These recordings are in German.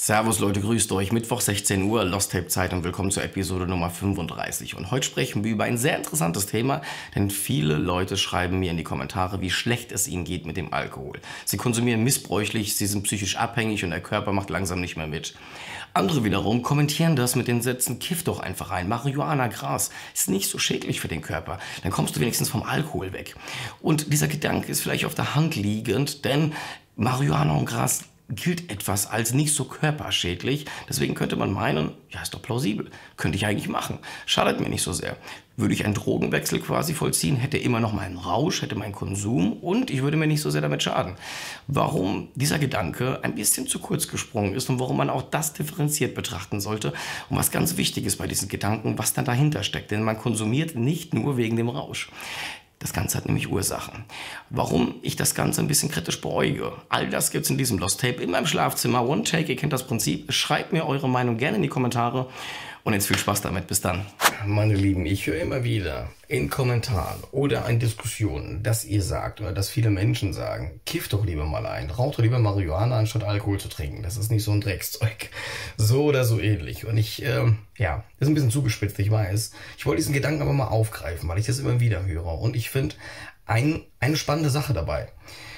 Servus Leute, grüßt euch. Mittwoch 16 Uhr, Lost Tape Zeit und willkommen zur Episode Nummer 35. Und heute sprechen wir über ein sehr interessantes Thema, denn viele Leute schreiben mir in die Kommentare, wie schlecht es ihnen geht mit dem Alkohol. Sie konsumieren missbräuchlich, sie sind psychisch abhängig und der Körper macht langsam nicht mehr mit. Andere wiederum kommentieren das mit den Sätzen, kiff doch einfach rein, Marihuana, Gras, ist nicht so schädlich für den Körper, dann kommst du wenigstens vom Alkohol weg. Und dieser Gedanke ist vielleicht auf der Hand liegend, denn Marihuana und Gras gilt etwas als nicht so körperschädlich. Deswegen könnte man meinen, ja, ist doch plausibel. Könnte ich eigentlich machen. Schadet mir nicht so sehr. Würde ich einen Drogenwechsel quasi vollziehen, hätte immer noch meinen Rausch, hätte meinen Konsum und ich würde mir nicht so sehr damit schaden. Warum dieser Gedanke ein bisschen zu kurz gesprungen ist und warum man auch das differenziert betrachten sollte und was ganz wichtig ist bei diesen Gedanken, was dann dahinter steckt. Denn man konsumiert nicht nur wegen dem Rausch. Das Ganze hat nämlich Ursachen. Warum ich das Ganze ein bisschen kritisch beäuge, all das gibt's in diesem Lost Tape in meinem Schlafzimmer. One Take, ihr kennt das Prinzip. Schreibt mir eure Meinung gerne in die Kommentare und jetzt viel Spaß damit. Bis dann. Meine Lieben, ich höre immer wieder in Kommentaren oder in Diskussionen, dass ihr sagt oder dass viele Menschen sagen, kiff doch lieber mal ein, rauch doch lieber Marihuana, anstatt Alkohol zu trinken. Das ist nicht so ein Dreckszeug. So oder so ähnlich. Und ich, ja, ist ein bisschen zugespitzt, ich weiß. Ich wollte diesen Gedanken aber mal aufgreifen, weil ich das immer wieder höre. Und ich finde eine spannende Sache dabei,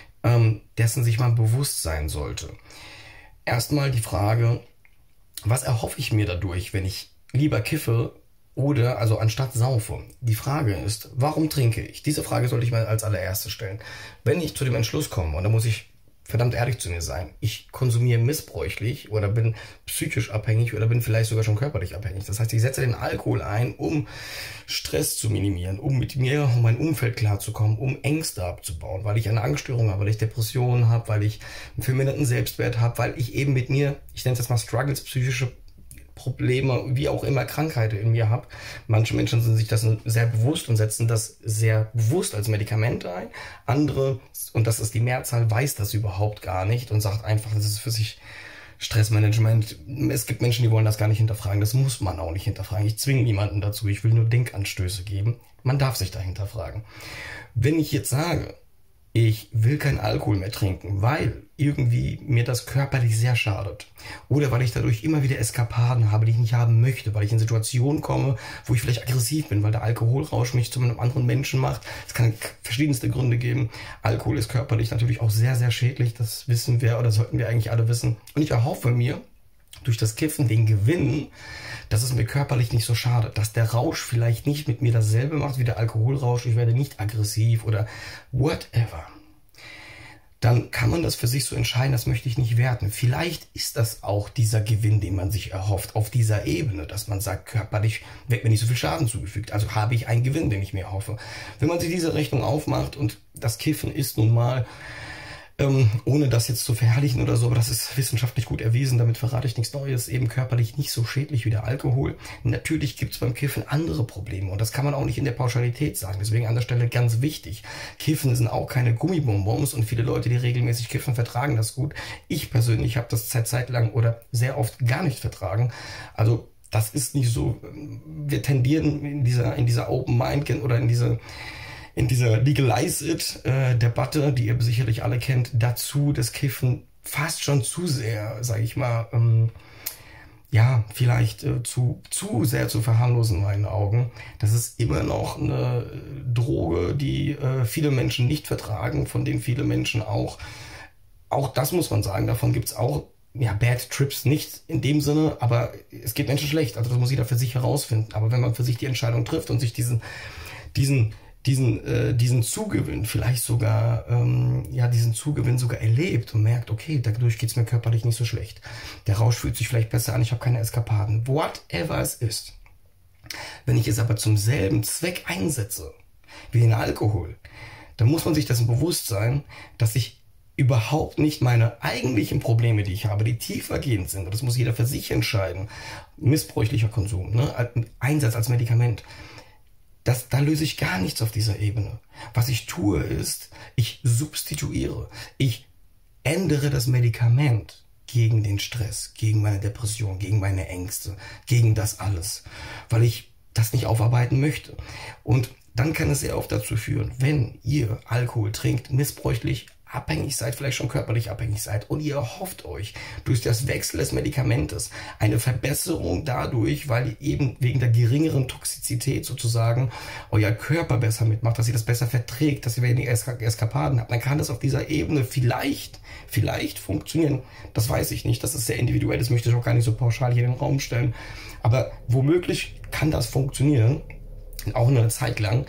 dessen sich mal bewusst sein sollte. Erstmal die Frage, was erhoffe ich mir dadurch, wenn ich lieber kiffe oder also anstatt saufe? Die Frage ist, warum trinke ich? Diese Frage sollte ich mal als allererstes stellen. Wenn ich zu dem Entschluss komme, und da muss ich verdammt ehrlich zu mir sein, ich konsumiere missbräuchlich oder bin psychisch abhängig oder bin vielleicht sogar schon körperlich abhängig. Das heißt, ich setze den Alkohol ein, um Stress zu minimieren, um mit mir und mein Umfeld klarzukommen, um Ängste abzubauen, weil ich eine Angststörung habe, weil ich Depressionen habe, weil ich einen verminderten Selbstwert habe, weil ich eben mit mir, ich nenne es jetzt mal Struggles, psychische Probleme, wie auch immer, Krankheiten in mir habe. Manche Menschen sind sich das sehr bewusst und setzen das sehr bewusst als Medikament ein. Andere, und das ist die Mehrzahl, weiß das überhaupt gar nicht und sagt einfach, das ist für sich Stressmanagement. Es gibt Menschen, die wollen das gar nicht hinterfragen. Das muss man auch nicht hinterfragen. Ich zwinge niemanden dazu. Ich will nur Denkanstöße geben. Man darf sich da hinterfragen. Wenn ich jetzt sage, ich will keinen Alkohol mehr trinken, weil irgendwie mir das körperlich sehr schadet. Oder weil ich dadurch immer wieder Eskapaden habe, die ich nicht haben möchte. Weil ich in Situationen komme, wo ich vielleicht aggressiv bin, weil der Alkoholrausch mich zu einem anderen Menschen macht. Es kann verschiedenste Gründe geben. Alkohol ist körperlich natürlich auch sehr, sehr schädlich. Das wissen wir oder sollten wir eigentlich alle wissen. Und ich erhoffe mir durch das Kiffen den Gewinn, dass es mir körperlich nicht so schadet, dass der Rausch vielleicht nicht mit mir dasselbe macht wie der Alkoholrausch, ich werde nicht aggressiv oder whatever. Dann kann man das für sich so entscheiden, das möchte ich nicht werten. Vielleicht ist das auch dieser Gewinn, den man sich erhofft, auf dieser Ebene, dass man sagt, körperlich wird mir nicht so viel Schaden zugefügt, also habe ich einen Gewinn, den ich mir erhoffe. Wenn man sich diese Rechnung aufmacht und das Kiffen ist nun mal, ohne das jetzt zu verherrlichen oder so, aber das ist wissenschaftlich gut erwiesen, damit verrate ich nichts Neues, eben körperlich nicht so schädlich wie der Alkohol. Natürlich gibt es beim Kiffen andere Probleme und das kann man auch nicht in der Pauschalität sagen. Deswegen an der Stelle ganz wichtig, Kiffen sind auch keine Gummibonbons und viele Leute, die regelmäßig kiffen, vertragen das gut. Ich persönlich habe das zeitlang oder sehr oft gar nicht vertragen. Also das ist nicht so, wir tendieren in dieser Open Mind oder in dieser Legalize-It-Debatte, die ihr sicherlich alle kennt, dazu das Kiffen fast schon zu sehr, sage ich mal, ja, vielleicht zu sehr zu verharmlosen in meinen Augen. Das ist immer noch eine Droge, die viele Menschen nicht vertragen, von denen viele Menschen auch das muss man sagen, davon gibt's auch, ja, Bad Trips nicht in dem Sinne, aber es geht Menschen schlecht, also das muss jeder für sich herausfinden. Aber wenn man für sich die Entscheidung trifft und sich diesen Zugewinn vielleicht sogar, diesen Zugewinn sogar erlebt und merkt, okay, dadurch geht's mir körperlich nicht so schlecht. Der Rausch fühlt sich vielleicht besser an, ich habe keine Eskapaden. Whatever es ist. Wenn ich es aber zum selben Zweck einsetze, wie den Alkohol, dann muss man sich dessen bewusst sein, dass ich überhaupt nicht meine eigentlichen Probleme, die ich habe, die tiefergehend sind, und das muss jeder für sich entscheiden, missbräuchlicher Konsum, ne, Einsatz als Medikament, da löse ich gar nichts auf dieser Ebene. Was ich tue ist, ich substituiere. Ich ändere das Medikament gegen den Stress, gegen meine Depression, gegen meine Ängste, gegen das alles, weil ich das nicht aufarbeiten möchte. Und dann kann es sehr oft dazu führen, wenn ihr Alkohol trinkt, missbräuchlich, abhängig seid, vielleicht schon körperlich abhängig seid und ihr erhofft euch durch das Wechsel des Medikamentes eine Verbesserung dadurch, weil ihr eben wegen der geringeren Toxizität sozusagen euer Körper besser mitmacht, dass ihr das besser verträgt, dass ihr weniger Eskapaden habt, dann kann das auf dieser Ebene vielleicht funktionieren. Das weiß ich nicht, das ist sehr individuell, das möchte ich auch gar nicht so pauschal hier in den Raum stellen, aber womöglich kann das funktionieren, auch nur eine Zeit lang,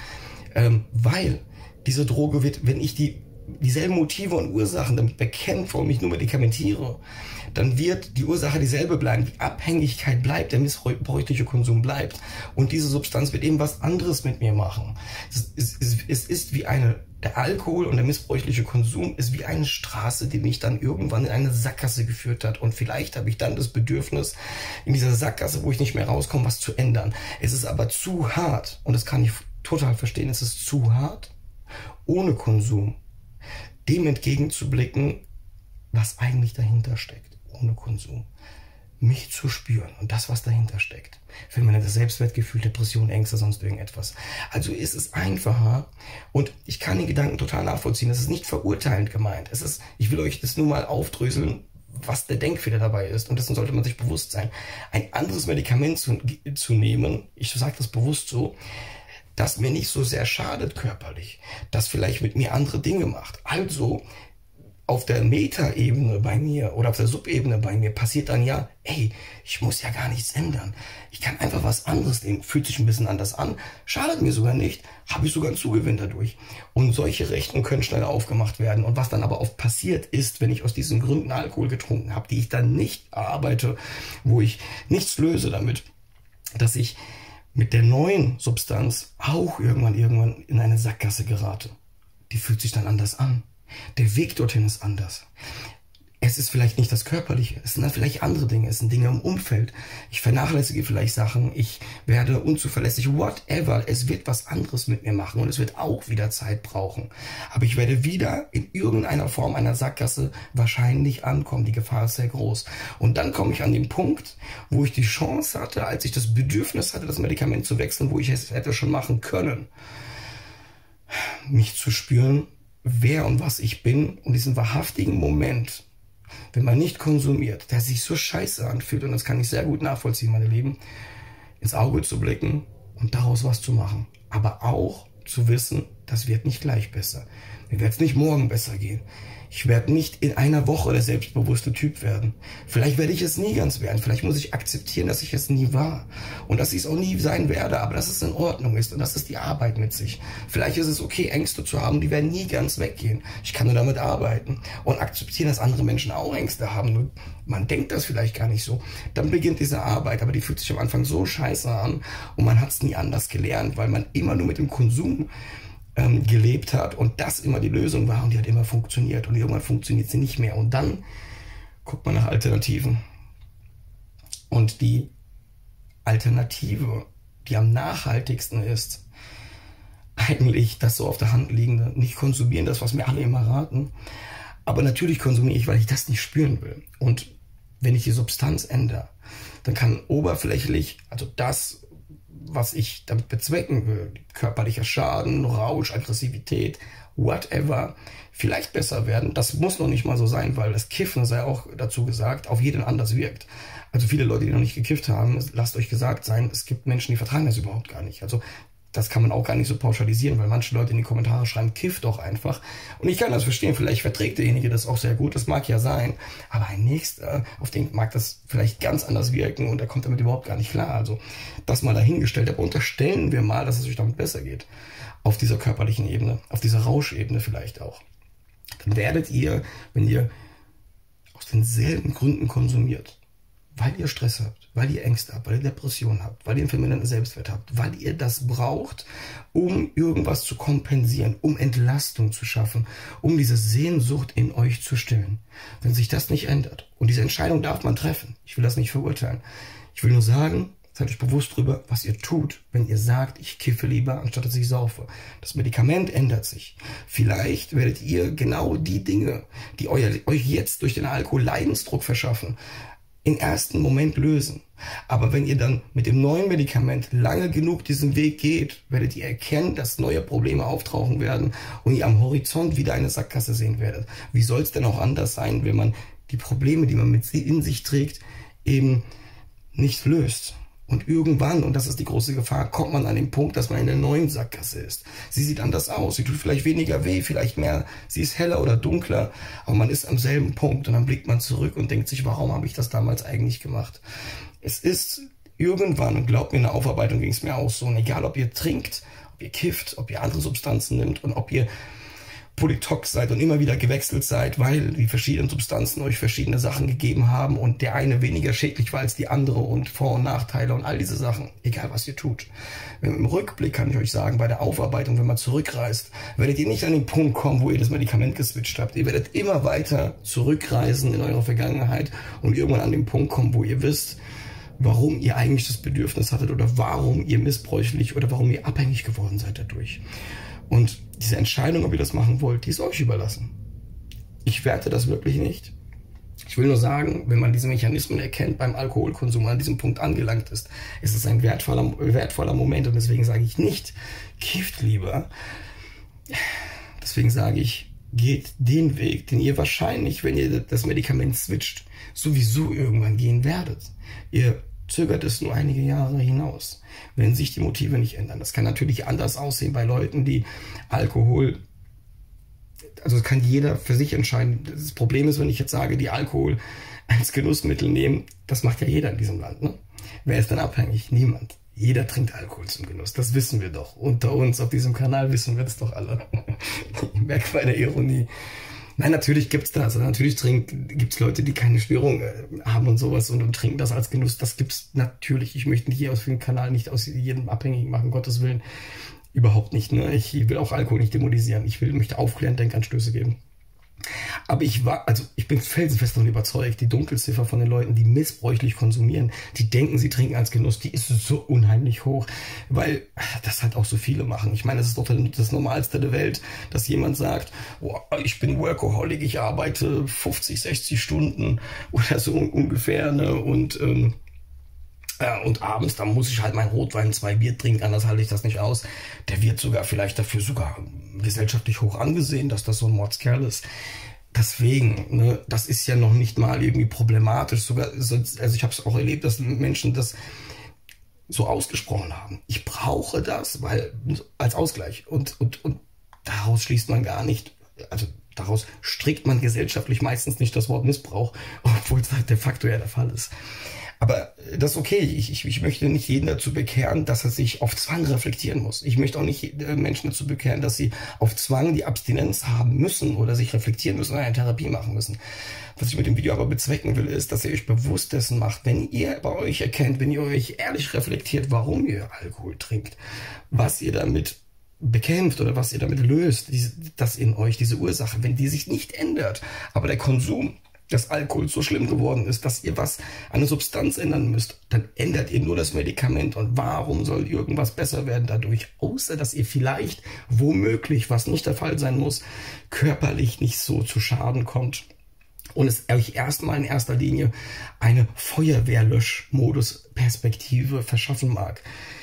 weil diese Droge wird, wenn ich dieselben Motive und Ursachen damit bekämpfe und mich nur medikamentiere, dann wird die Ursache dieselbe bleiben. Die Abhängigkeit bleibt, der missbräuchliche Konsum bleibt und diese Substanz wird eben was anderes mit mir machen. Es ist wie der Alkohol und der missbräuchliche Konsum ist wie eine Straße, die mich dann irgendwann in eine Sackgasse geführt hat und vielleicht habe ich dann das Bedürfnis, in dieser Sackgasse, wo ich nicht mehr rauskomme, was zu ändern. Es ist aber zu hart und das kann ich total verstehen, es ist zu hart, ohne Konsum dem entgegenzublicken, was eigentlich dahinter steckt, ohne Konsum. Mich zu spüren und das, was dahinter steckt. Für meine Selbstwertgefühl, Depression, Ängste, sonst irgendetwas. Also ist es einfacher und ich kann den Gedanken total nachvollziehen. Das ist nicht verurteilend gemeint. Ich will euch das nur mal aufdröseln, was der Denkfehler dabei ist. Und dessen sollte man sich bewusst sein. Ein anderes Medikament zu nehmen, ich sage das bewusst so, das mir nicht so sehr schadet körperlich, das vielleicht mit mir andere Dinge macht. Also auf der Metaebene bei mir oder auf der Subebene bei mir passiert dann ja, ey, ich muss ja gar nichts ändern. Ich kann einfach was anderes nehmen, fühlt sich ein bisschen anders an, schadet mir sogar nicht, habe ich sogar einen Zugewinn dadurch. Und solche Rechnungen können schnell aufgemacht werden. Und was dann aber oft passiert ist, wenn ich aus diesen Gründen Alkohol getrunken habe, die ich dann nicht arbeite, wo ich nichts löse damit, dass ich mit der neuen Substanz auch irgendwann in eine Sackgasse gerate. Die fühlt sich dann anders an. Der Weg dorthin ist anders. Es ist vielleicht nicht das Körperliche, es sind dann vielleicht andere Dinge, es sind Dinge im Umfeld. Ich vernachlässige vielleicht Sachen, ich werde unzuverlässig, whatever. Es wird was anderes mit mir machen und es wird auch wieder Zeit brauchen. Aber ich werde wieder in irgendeiner Form einer Sackgasse wahrscheinlich ankommen. Die Gefahr ist sehr groß. Und dann komme ich an den Punkt, wo ich die Chance hatte, als ich das Bedürfnis hatte, das Medikament zu wechseln, wo ich es hätte schon machen können, mich zu spüren, wer und was ich bin und diesen wahrhaftigen Moment, wenn man nicht konsumiert, der sich so scheiße anfühlt, und das kann ich sehr gut nachvollziehen, meine Lieben, ins Auge zu blicken und daraus was zu machen. Aber auch zu wissen, das wird nicht gleich besser. Mir wird es nicht morgen besser gehen. Ich werde nicht in einer Woche der selbstbewusste Typ werden. Vielleicht werde ich es nie ganz werden. Vielleicht muss ich akzeptieren, dass ich es nie war. Und dass ich es auch nie sein werde, aber dass es in Ordnung ist. Und das ist die Arbeit mit sich. Vielleicht ist es okay, Ängste zu haben, die werden nie ganz weggehen. Ich kann nur damit arbeiten. Und akzeptieren, dass andere Menschen auch Ängste haben. Nur man denkt das vielleicht gar nicht so. Dann beginnt diese Arbeit, aber die fühlt sich am Anfang so scheiße an. Und man hat es nie anders gelernt, weil man immer nur mit dem Konsum gelebt hat und das immer die Lösung war und die hat immer funktioniert und irgendwann funktioniert sie nicht mehr und dann guckt man nach Alternativen und die Alternative, die am nachhaltigsten ist, eigentlich das so auf der Hand liegende, nicht konsumieren, das was mir alle immer raten, aber natürlich konsumiere ich, weil ich das nicht spüren will und wenn ich die Substanz ändere, dann kann oberflächlich, also das, was ich damit bezwecken will, körperlicher Schaden, Rausch, Aggressivität, whatever, vielleicht besser werden. Das muss noch nicht mal so sein, weil das Kiffen, sei auch dazu gesagt, auf jeden anders wirkt. Also viele Leute, die noch nicht gekifft haben, lasst euch gesagt sein, es gibt Menschen, die vertragen das überhaupt gar nicht. Also das kann man auch gar nicht so pauschalisieren, weil manche Leute in die Kommentare schreiben, kiff doch einfach. Und ich kann das verstehen, vielleicht verträgt derjenige das auch sehr gut, das mag ja sein. Aber ein Nächster, auf den mag das vielleicht ganz anders wirken und er kommt damit überhaupt gar nicht klar. Also das mal dahingestellt, aber unterstellen wir mal, dass es euch damit besser geht. Auf dieser körperlichen Ebene, auf dieser Rauschebene vielleicht auch. Dann werdet ihr, wenn ihr aus denselben Gründen konsumiert, weil ihr Stress habt, weil ihr Ängste habt, weil ihr Depressionen habt, weil ihr einen verminderten Selbstwert habt, weil ihr das braucht, um irgendwas zu kompensieren, um Entlastung zu schaffen, um diese Sehnsucht in euch zu stillen. Wenn sich das nicht ändert, und diese Entscheidung darf man treffen, ich will das nicht verurteilen, ich will nur sagen, seid euch bewusst darüber, was ihr tut, wenn ihr sagt, ich kiffe lieber, anstatt dass ich saufe. Das Medikament ändert sich. Vielleicht werdet ihr genau die Dinge, die euch jetzt durch den Alkohol Leidensdruck verschaffen, im ersten Moment lösen. Aber wenn ihr dann mit dem neuen Medikament lange genug diesen Weg geht, werdet ihr erkennen, dass neue Probleme auftauchen werden und ihr am Horizont wieder eine Sackgasse sehen werdet. Wie soll es denn auch anders sein, wenn man die Probleme, die man mit in sich trägt, eben nicht löst? Und irgendwann, und das ist die große Gefahr, kommt man an den Punkt, dass man in der neuen Sackgasse ist. Sie sieht anders aus, sie tut vielleicht weniger weh, vielleicht mehr, sie ist heller oder dunkler, aber man ist am selben Punkt und dann blickt man zurück und denkt sich, warum habe ich das damals eigentlich gemacht? Es ist irgendwann, und glaubt mir, in der Aufarbeitung ging es mir auch so, und egal ob ihr trinkt, ob ihr kifft, ob ihr andere Substanzen nimmt und ob ihr Polytox seid und immer wieder gewechselt seid, weil die verschiedenen Substanzen euch verschiedene Sachen gegeben haben und der eine weniger schädlich war als die andere und Vor- und Nachteile und all diese Sachen, egal was ihr tut. Im Rückblick kann ich euch sagen, bei der Aufarbeitung, wenn man zurückreist, werdet ihr nicht an den Punkt kommen, wo ihr das Medikament geswitcht habt. Ihr werdet immer weiter zurückreisen in eurer Vergangenheit und irgendwann an den Punkt kommen, wo ihr wisst, warum ihr eigentlich das Bedürfnis hattet oder warum ihr missbräuchlich oder warum ihr abhängig geworden seid dadurch. Und diese Entscheidung, ob ihr das machen wollt, die ist euch überlassen. Ich werte das wirklich nicht. Ich will nur sagen, wenn man diese Mechanismen erkennt beim Alkoholkonsum, an diesem Punkt angelangt ist, ist es ein wertvoller Moment. Und deswegen sage ich nicht, kifft lieber. Deswegen sage ich, geht den Weg, den ihr wahrscheinlich, wenn ihr das Medikament switcht, sowieso irgendwann gehen werdet. Ihr zögert es nur einige Jahre hinaus, wenn sich die Motive nicht ändern. Das kann natürlich anders aussehen bei Leuten, die Alkohol, also das kann jeder für sich entscheiden. Das Problem ist, wenn ich jetzt sage, die Alkohol als Genussmittel nehmen, das macht ja jeder in diesem Land. Ne? Wer ist dann abhängig? Niemand. Jeder trinkt Alkohol zum Genuss. Das wissen wir doch. Unter uns auf diesem Kanal wissen wir das doch alle. Ich merke bei der Ironie. Nein, natürlich gibt's das. Also natürlich gibt's Leute, die keine Störung haben und sowas und trinken das als Genuss. Das gibt's natürlich. Ich möchte hier aus dem Kanal nicht aus jedem abhängig machen, um Gottes Willen. Überhaupt nicht. Ne? Ich will auch Alkohol nicht dämonisieren. Möchte aufklären, Denkanstöße geben. Aber ich bin felsenfest davon überzeugt, die Dunkelziffer von den Leuten, die missbräuchlich konsumieren, die denken, sie trinken als Genuss, die ist so unheimlich hoch, weil das halt auch so viele machen. Ich meine, das ist doch das Normalste der Welt, dass jemand sagt, oh, ich bin Workaholic, ich arbeite 50, 60 Stunden oder so ungefähr, ne? Und abends, da muss ich halt mein Rotwein, 2 Bier trinken, anders halte ich das nicht aus. Der wird vielleicht dafür gesellschaftlich hoch angesehen, dass das so ein Mordskerl ist. Deswegen, ne, das ist ja noch nicht mal irgendwie problematisch. Also ich habe es auch erlebt, dass Menschen das so ausgesprochen haben. Ich brauche das, weil als Ausgleich. Und daraus schließt man gar nicht, also daraus strickt man gesellschaftlich meistens nicht das Wort Missbrauch, obwohl es de facto ja der Fall ist. Aber das ist okay. Ich möchte nicht jeden dazu bekehren, dass er sich auf Zwang reflektieren muss. Ich möchte auch nicht Menschen dazu bekehren, dass sie auf Zwang die Abstinenz haben müssen oder sich reflektieren müssen oder eine Therapie machen müssen. Was ich mit dem Video aber bezwecken will, ist, dass ihr euch bewusst dessen macht, wenn ihr bei euch erkennt, wenn ihr euch ehrlich reflektiert, warum ihr Alkohol trinkt, was ihr damit bekämpft oder was ihr damit löst, das in euch, diese Ursache, wenn die sich nicht ändert, aber der Konsum des Alkohols so schlimm geworden ist, dass ihr was an der Substanz ändern müsst, dann ändert ihr nur das Medikament. Und warum soll irgendwas besser werden dadurch? Außer, dass ihr vielleicht, womöglich, was nicht der Fall sein muss, körperlich nicht so zu Schaden kommt. Und es euch erstmal in erster Linie eine Feuerwehrlöschmodus-Perspektive verschaffen mag.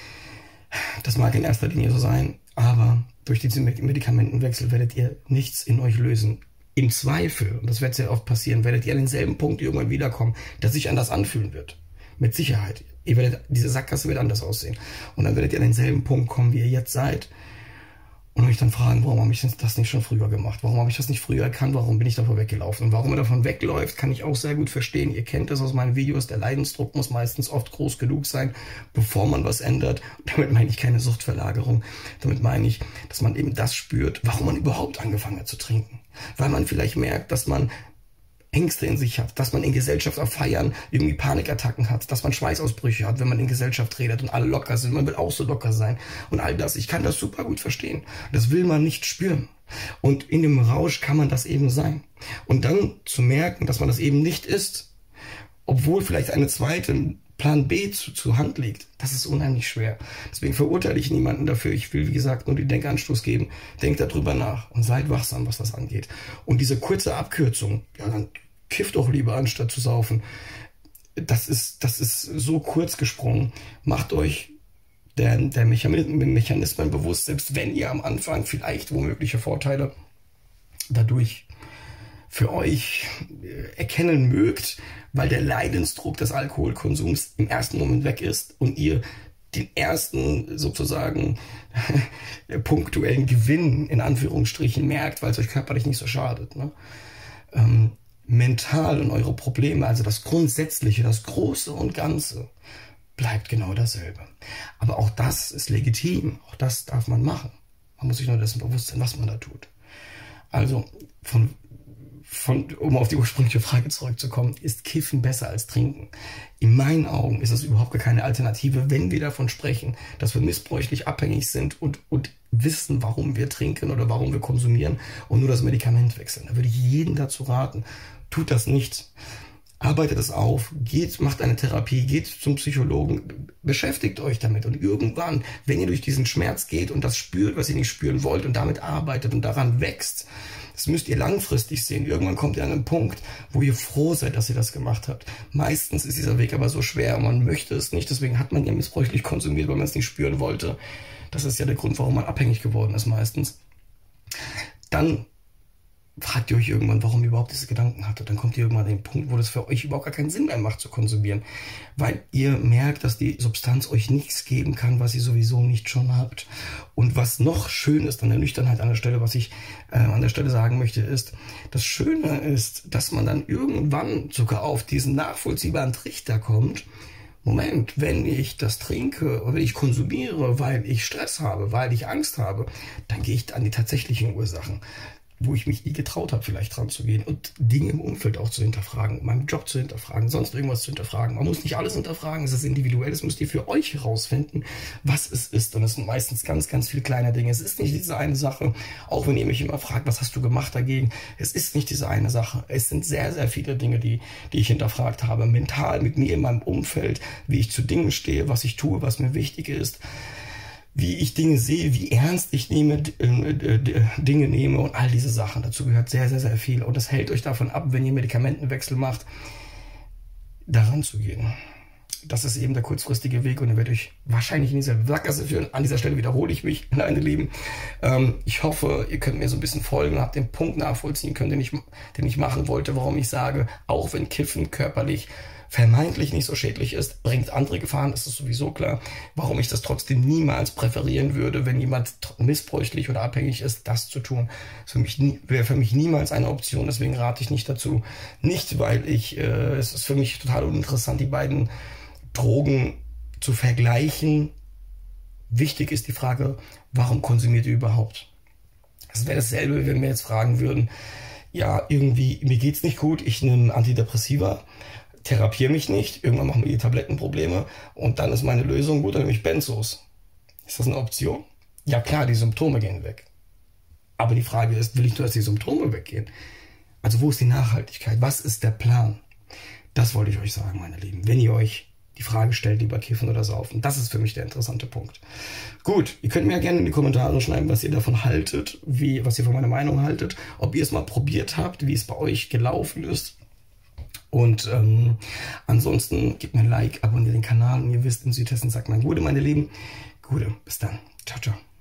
Das mag in erster Linie so sein, aber durch diesen Medikamentenwechsel werdet ihr nichts in euch lösen. Im Zweifel, und das wird sehr oft passieren, werdet ihr an denselben Punkt irgendwann wiederkommen, der sich anders anfühlen wird. Mit Sicherheit. Diese Sackgasse wird anders aussehen. Und dann werdet ihr an denselben Punkt kommen, wie ihr jetzt seid. Und euch dann fragen, warum habe ich das nicht schon früher gemacht? Warum habe ich das nicht früher erkannt? Warum bin ich davor weggelaufen? Und warum er davon wegläuft, kann ich auch sehr gut verstehen. Ihr kennt das aus meinen Videos. Der Leidensdruck muss meistens oft groß genug sein, bevor man was ändert. Und damit meine ich keine Suchtverlagerung. Damit meine ich, dass man eben das spürt, warum man überhaupt angefangen hat zu trinken. Weil man vielleicht merkt, dass man Ängste in sich hat, dass man in Gesellschaft auf Feiern irgendwie Panikattacken hat, dass man Schweißausbrüche hat, wenn man in Gesellschaft redet und alle locker sind. Man will auch so locker sein und all das. Ich kann das super gut verstehen. Das will man nicht spüren. Und in dem Rausch kann man das eben sein. Und dann zu merken, dass man das eben nicht ist, obwohl vielleicht eine zweite Plan B zur Hand liegt, das ist unheimlich schwer. Deswegen verurteile ich niemanden dafür. Ich will, wie gesagt, nur den Denkanstoß geben. Denkt darüber nach und seid wachsam, was das angeht. Und diese kurze Abkürzung, ja, dann kifft doch lieber, anstatt zu saufen. das ist so kurz gesprungen. Macht euch der Mechanismen bewusst, selbst wenn ihr am Anfang vielleicht womögliche Vorteile dadurch für euch erkennen mögt, weil der Leidensdruck des Alkoholkonsums im ersten Moment weg ist und ihr den ersten sozusagen punktuellen Gewinn in Anführungsstrichen merkt, weil es euch körperlich nicht so schadet. Ne? Mental und eure Probleme, also das Grundsätzliche, das Große und Ganze, bleibt genau dasselbe. Aber auch das ist legitim, auch das darf man machen. Man muss sich nur dessen bewusst sein, was man da tut. Also, um auf die ursprüngliche Frage zurückzukommen, ist Kiffen besser als Trinken? In meinen Augen ist es überhaupt gar keine Alternative, wenn wir davon sprechen, dass wir missbräuchlich abhängig sind und wissen, warum wir trinken oder warum wir konsumieren und nur das Medikament wechseln. Da würde ich jeden dazu raten, tut das nicht. Arbeitet es auf, macht eine Therapie, geht zum Psychologen, beschäftigt euch damit und irgendwann, wenn ihr durch diesen Schmerz geht und das spürt, was ihr nicht spüren wollt und damit arbeitet und daran wächst, das müsst ihr langfristig sehen. Irgendwann kommt ihr an einen Punkt, wo ihr froh seid, dass ihr das gemacht habt. Meistens ist dieser Weg aber so schwer, man möchte es nicht, deswegen hat man ja missbräuchlich konsumiert, weil man es nicht spüren wollte. Das ist ja der Grund, warum man abhängig geworden ist meistens. Dann fragt ihr euch irgendwann, warum ihr überhaupt diese Gedanken hattet. Dann kommt ihr irgendwann an den Punkt, wo das für euch überhaupt gar keinen Sinn mehr macht zu konsumieren. Weil ihr merkt, dass die Substanz euch nichts geben kann, was ihr sowieso nicht schon habt. Und was noch schön ist an der Nüchternheit an der Stelle, was ich an der Stelle sagen möchte, ist, das Schöne ist, dass man dann irgendwann sogar auf diesen nachvollziehbaren Trichter kommt. Moment, wenn ich das trinke oder wenn ich konsumiere, weil ich Stress habe, weil ich Angst habe, dann gehe ich an die tatsächlichen Ursachen, wo ich mich nie getraut habe, vielleicht dran zu gehen und Dinge im Umfeld auch zu hinterfragen, meinen Job zu hinterfragen, sonst irgendwas zu hinterfragen. Man muss nicht alles hinterfragen, es ist individuell, es müsst ihr für euch herausfinden, was es ist. Und es sind meistens ganz, ganz viele kleine Dinge. Es ist nicht diese eine Sache, auch wenn ihr mich immer fragt, was hast du gemacht dagegen? Es ist nicht diese eine Sache. Es sind sehr, sehr viele Dinge, die ich hinterfragt habe, mental, mit mir in meinem Umfeld, wie ich zu Dingen stehe, was ich tue, was mir wichtig ist, wie ich Dinge sehe, wie ernst ich Dinge nehme und all diese Sachen. Dazu gehört sehr, sehr, sehr viel. Und das hält euch davon ab, wenn ihr Medikamentenwechsel macht, daran zu gehen. Das ist eben der kurzfristige Weg und ihr werdet euch wahrscheinlich in dieser Sackgasse führen. An dieser Stelle wiederhole ich mich, meine Lieben. Ich hoffe, ihr könnt mir so ein bisschen folgen, habt den Punkt nachvollziehen können, den ich machen wollte, warum ich sage, auch wenn Kiffen körperlich vermeintlich nicht so schädlich ist, bringt andere Gefahren, das ist sowieso klar. Warum ich das trotzdem niemals präferieren würde, wenn jemand missbräuchlich oder abhängig ist, das zu tun, wäre für mich niemals eine Option, deswegen rate ich nicht dazu. Nicht, weil es ist für mich total uninteressant, die beiden Drogen zu vergleichen. Wichtig ist die Frage, warum konsumiert ihr überhaupt? Das wäre dasselbe, wenn wir jetzt fragen würden, ja, irgendwie, mir geht's nicht gut, ich nehme Antidepressiva, therapiere mich nicht, irgendwann machen mir die Tabletten Probleme und dann ist meine Lösung, gut, dann nehme ich Benzos. Ist das eine Option? Ja klar, die Symptome gehen weg. Aber die Frage ist, will ich nur, dass die Symptome weggehen? Also wo ist die Nachhaltigkeit? Was ist der Plan? Das wollte ich euch sagen, meine Lieben. Wenn ihr euch die Frage stellt, lieber kiffen oder saufen, das ist für mich der interessante Punkt. Gut, ihr könnt mir ja gerne in die Kommentare schreiben, was ihr davon haltet, was ihr von meiner Meinung haltet, ob ihr es mal probiert habt, wie es bei euch gelaufen ist. Und ansonsten gebt mir ein Like, abonniert den Kanal und ihr wisst, im Südhessen sagt man Gude, meine Lieben. Gude, bis dann. Ciao, ciao.